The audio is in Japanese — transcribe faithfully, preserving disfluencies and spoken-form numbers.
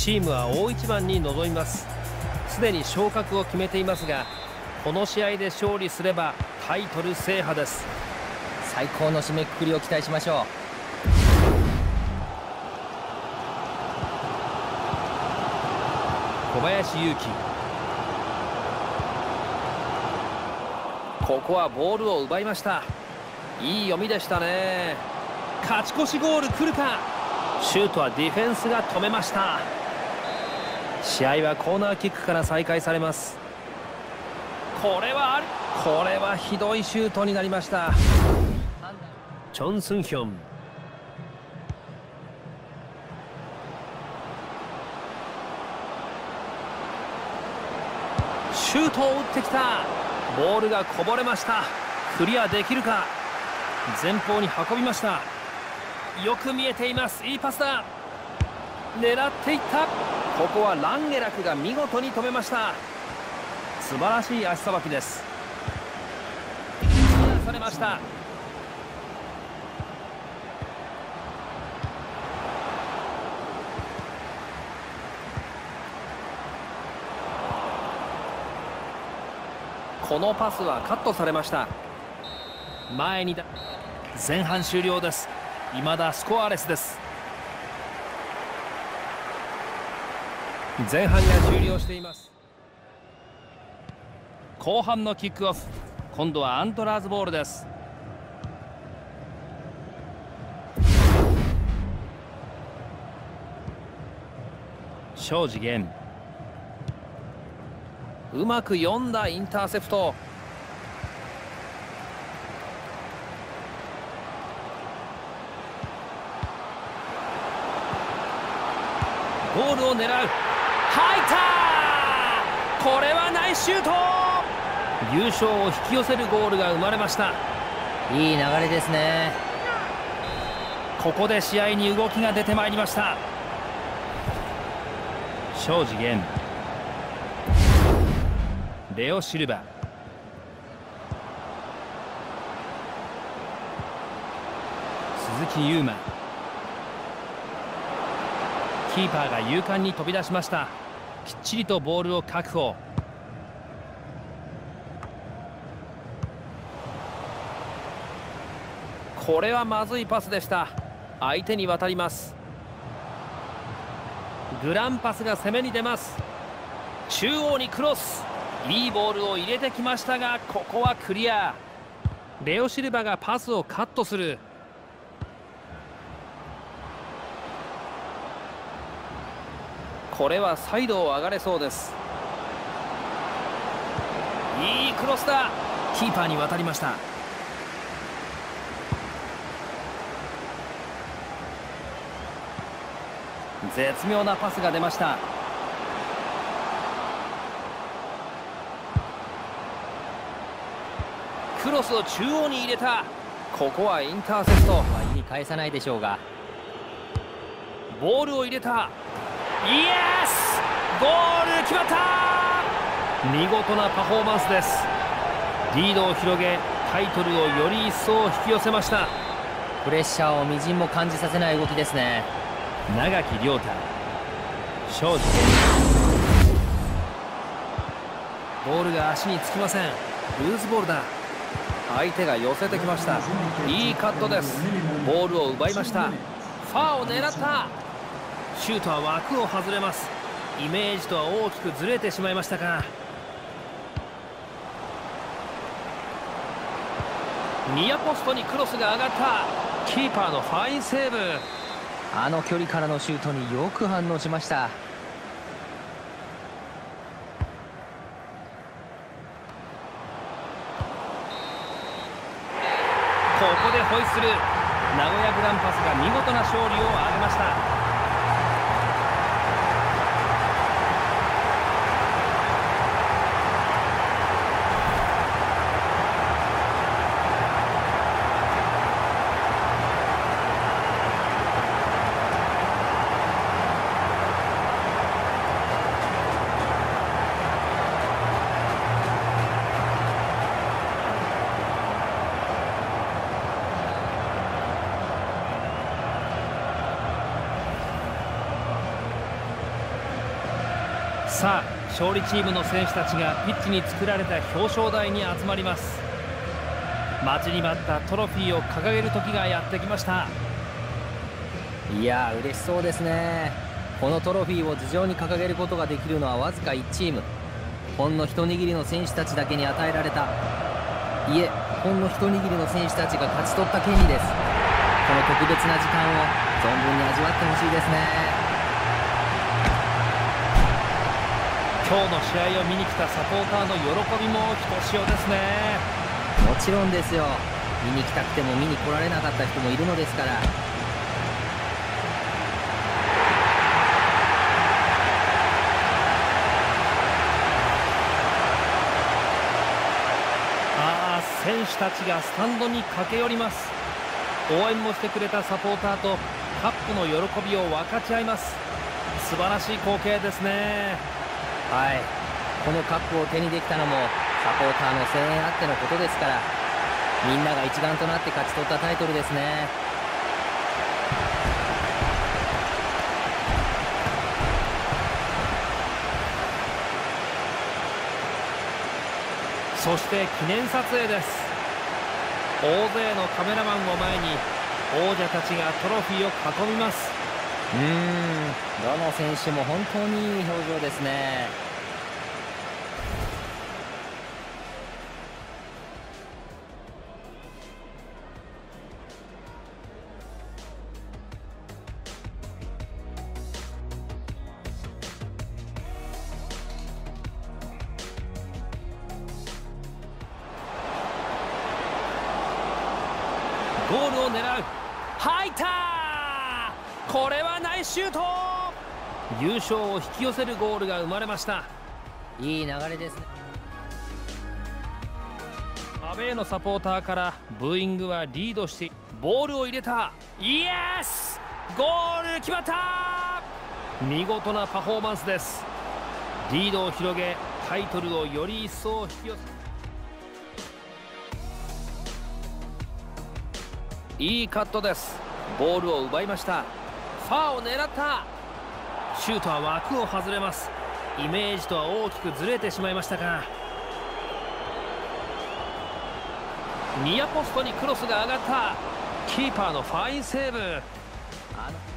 チームは大一番に臨みます。すでに昇格を決めていますが、この試合で勝利すればタイトル制覇です。 最高の締めくくりを期待しましょう。 小林勇輝、ここはボールを奪いました。いい読みでしたね。勝ち越しゴール来るか。シュートはディフェンスが止めました。試合はコーナーキックから再開されます。これはあるこれはひどいシュートになりました。チョン・スンヒョン、シュートを打ってきた。ボールがこぼれました。クリアできるか。前方に運びました。よく見えています。いいパスだ。狙っていった。ここはランゲラクが見事に止めました。素晴らしい足さばきです。クリアされました。このパスはカットされました。前にだ。前半終了です。未だスコアレスです。前半が終了しています。後半のキックオフ。今度はアントラーズボールです。庄司源、うまく読んだインターセプト。ゴールを狙う。入った。これはナイスシュート。優勝を引き寄せるゴールが生まれました。 いい流れですね。 ここで試合に動きが出てまいりました。庄司源、レオ・シルバ、鈴木優馬、キーパーが勇敢に飛び出しました。きっちりとボールを確保。これはまずいパスでした。相手に渡ります。グランパスが攻めに出ます。中央にクロス。いいボールを入れてきましたが、ここはクリア。レオ・シルバがパスをカットする。これはサイドを上がれそうです。いいクロスだ。キーパーに渡りました。絶妙なパスが出ました。クロスを中央に入れた。ここはインターセプト。 意に返さないでしょうが。 ボールを入れた。イエス、ゴール決まった。見事なパフォーマンスです。リードを広げ、タイトルをより一層引き寄せました。 プレッシャーをみじんも感じさせない動きですね。 長木亮太、庄司、ボールが足につきません。ルーズボールだ。相手が寄せてきました。いいカットです。ボールを奪いました。ファーを狙った。シュートは枠を外れます。イメージとは大きくずれてしまいましたか。ニアポストにクロスが上がった。キーパーのファインセーブ。 あの距離からのシュートによく反応しました。 ここでホイッスル。名古屋グランパスが見事な勝利を挙げました。 さあ勝利チームの選手たちがピッチに作られた表彰台に集まります。待ちに待ったトロフィーを掲げる時がやってきました。 いやー嬉しそうですね。このトロフィーを頭上に掲げることができるのはわずかいちチーム、ほんの一握りの選手たちだけに与えられた、いえほんの一握りの選手たちが勝ち取った権利です。この特別な時間を存分に味わってほしいですね。 今日の試合を見に来たサポーターの喜びもひとしおですね。 もちろんですよ。見に来たくても見に来られなかった人もいるのですから。 ああ選手たちがスタンドに駆け寄ります。応援もしてくれたサポーターとカップの喜びを分かち合います。素晴らしい光景ですね。 はい、このカップを手にできたのもサポーターの声援あってのことですから、みんなが一丸となって勝ち取ったタイトルですね。 そして記念撮影です。大勢のカメラマンを前に王者たちがトロフィーを囲みます。 うーん、どの選手も本当にいい表情ですね。 ゴールを狙う。入った。これはナイスシュート。優勝を引き寄せるゴールが生まれました。 いい流れですね。 アウェーのサポーターからブーイングはリードして、ボールを入れた。イエス、ゴール決まった。見事なパフォーマンスです。リードを広げタイトルをより一層引き寄せ、いいカットです。ボールを奪いました。ファーを狙った。シュートは枠を外れます。イメージとは大きくずれてしまいましたが、ニアポストにクロスが上がった。キーパーのファインセーブ。あの